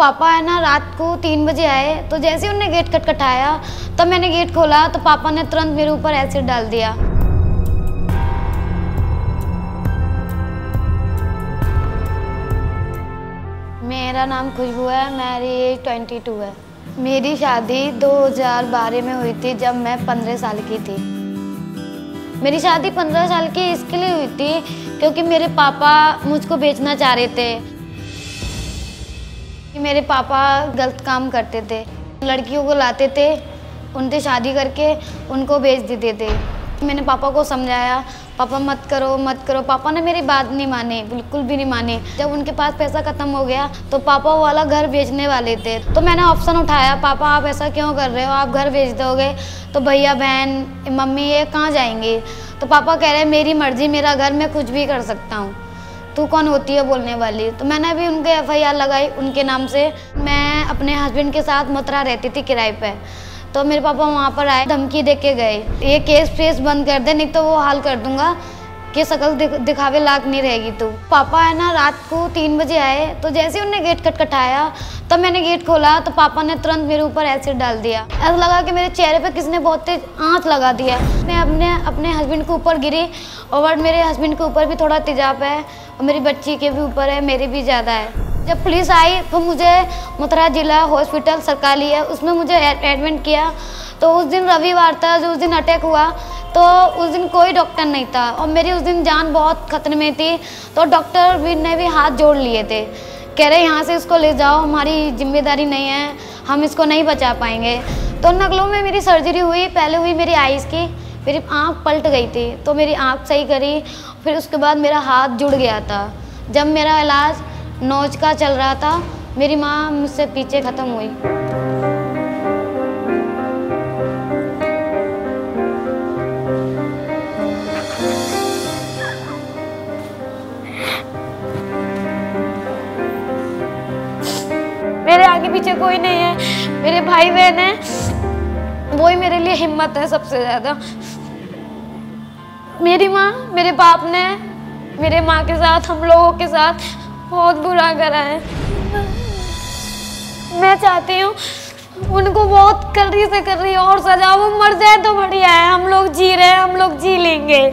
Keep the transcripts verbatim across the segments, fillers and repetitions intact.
पापा है ना रात को तीन बजे आए, तो जैसे उन्होंने गेट खटखटाया तब मैंने गेट खोला तो पापा ने तुरंत मेरे ऊपर एसिड डाल दिया। मेरा नाम खुशबू है, मेरी एज बाईस है। मेरी शादी दो हज़ार बारह में हुई थी जब मैं पंद्रह साल की थी। मेरी शादी पंद्रह साल की इसके लिए हुई थी क्योंकि मेरे पापा मुझको बेचना चाह रहे थे। मेरे पापा गलत काम करते थे, लड़कियों को लाते थे, उनसे शादी करके उनको बेच देते थे। मैंने पापा को समझाया, पापा मत करो मत करो। पापा ने मेरी बात नहीं मानी, बिल्कुल भी नहीं मानी। जब उनके पास पैसा ख़त्म हो गया तो पापा वो वाला घर बेचने वाले थे, तो मैंने ऑप्शन उठाया, पापा आप ऐसा क्यों कर रहे हो, आप घर बेच दोगे तो भैया बहन मम्मी ये कहाँ जाएंगे। तो पापा कह रहे मेरी मर्जी, मेरा घर, मैं कुछ भी कर सकता हूँ, तू कौन होती है बोलने वाली। तो मैंने भी उनके एफ आई आर लगाई उनके नाम से। मैं अपने हस्बैंड के साथ मथुरा रहती थी किराए पे, तो मेरे पापा वहाँ पर आए, धमकी दे के गए, ये केस फेस बंद कर दे नहीं तो वो हाल कर दूंगा कि शकल दिख, दिखावे लायक नहीं रहेगी तू। पापा है ना रात को तीन बजे आए, तो जैसे उन्होंने गेट खटखटाया तब मैंने गेट खोला तो पापा ने तुरंत मेरे ऊपर एसिड डाल दिया। ऐसा लगा कि मेरे चेहरे पे किसने बहुत तेज आंच लगा दिया। मैं अपने अपने हस्बैंड के ऊपर गिरी और मेरे हस्बैंड के ऊपर भी थोड़ा तेजाब है और मेरी बच्ची के भी ऊपर है, मेरे भी ज़्यादा है। जब पुलिस आई तो मुझे मथुरा जिला हॉस्पिटल सरकारी है उसमें मुझे एडमिट किया। तो उस दिन रविवार था, जो उस दिन अटैक हुआ, तो उस दिन कोई डॉक्टर नहीं था और मेरी उस दिन जान बहुत खतरे में थी। तो डॉक्टर भी ने भी हाथ जोड़ लिए थे, कह रहे यहाँ से इसको ले जाओ, हमारी जिम्मेदारी नहीं है, हम इसको नहीं बचा पाएंगे। तो नकलों में मेरी सर्जरी हुई, पहले हुई मेरी आइज़ की, मेरी आँख पलट गई थी तो मेरी आँख सही करी, फिर उसके बाद मेरा हाथ जुड़ गया था। जब मेरा इलाज नोज का चल रहा था, मेरी माँ मुझसे पीछे ख़त्म हुई। मेरे आगे पीछे कोई नहीं है, मेरे भाई बहन हैं, वो ही मेरे लिए हिम्मत है सबसे ज़्यादा। मेरी माँ, मेरे बाप ने मेरे माँ के साथ, हम लोगों के साथ बहुत बुरा करा है। मैं चाहती हूँ उनको बहुत कड़ी से कर रही है और सजा, वो मर जाए तो बढ़िया है, हम लोग जी रहे हैं, हम लोग जी लेंगे।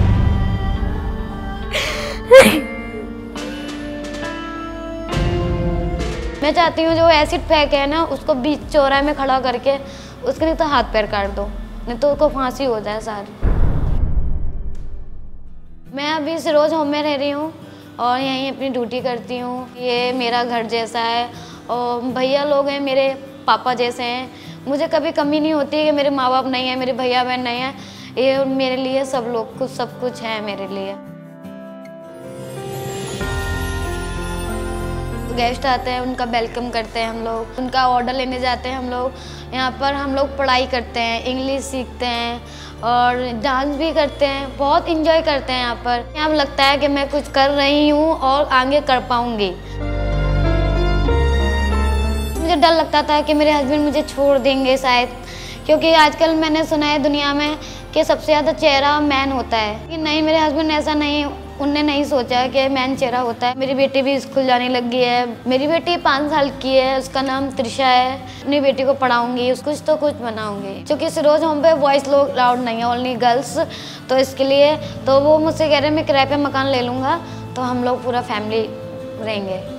मैं चाहती हूँ जो एसिड फेंक है ना उसको बीच चौराहे में खड़ा करके उसके नहीं तो हाथ पैर काट दो, नहीं तो उसको फांसी हो जाए सारी। मैं अभी सिरोज होम में रह रही हूँ और यहीं अपनी ड्यूटी करती हूँ। ये मेरा घर जैसा है और भैया लोग हैं मेरे पापा जैसे हैं। मुझे कभी कमी नहीं होती कि मेरे माँ बाप नहीं है, मेरे भैया बहन नहीं है, ये मेरे लिए सब लोग कुछ सब कुछ है मेरे लिए। गेस्ट आते हैं उनका वेलकम करते हैं हम लोग, उनका ऑर्डर लेने जाते हैं हम लोग। यहाँ पर हम लोग पढ़ाई करते हैं, इंग्लिश सीखते हैं और डांस भी करते हैं, बहुत इंजॉय करते हैं यहाँ पर। यहाँ लगता है कि मैं कुछ कर रही हूँ और आगे कर पाऊँगी। मुझे डर लगता था कि मेरे हस्बैंड मुझे छोड़ देंगे शायद, क्योंकि आजकल मैंने सुना है दुनिया में कि सबसे ज़्यादा चेहरा मैन होता है। कि नहीं, मेरे हस्बैंड ऐसा नहीं, उनने नहीं सोचा कि मैन चेहरा होता है। मेरी बेटी भी स्कूल जाने लगी है, मेरी बेटी पाँच साल की है, उसका नाम त्रिशा है। अपनी बेटी को पढ़ाऊंगी, उसको कुछ तो कुछ बनाऊंगी। क्योंकि सिरोज होम पे बॉयज़ लोग अलाउड नहीं है, ओनली गर्ल्स, तो इसके लिए तो वो मुझसे कह रहे हैं मैं किराए पे मकान ले लूँगा तो हम लोग पूरा फैमिली रहेंगे।